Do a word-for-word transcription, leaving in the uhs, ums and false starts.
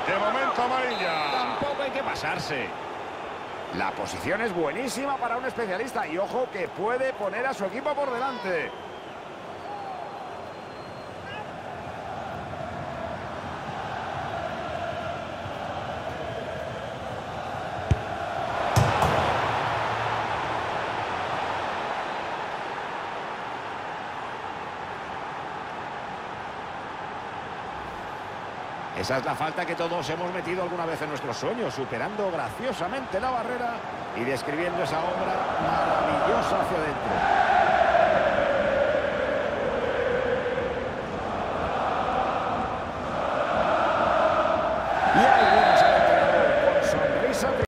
De momento amarilla. Tampoco hay que pasarse. La posición es buenísima para un especialista y ojo que puede poner a su equipo por delante. Esa es la falta que todos hemos metido alguna vez en nuestros sueños, superando graciosamente la barrera y describiendo esa obra maravillosa hacia adentro.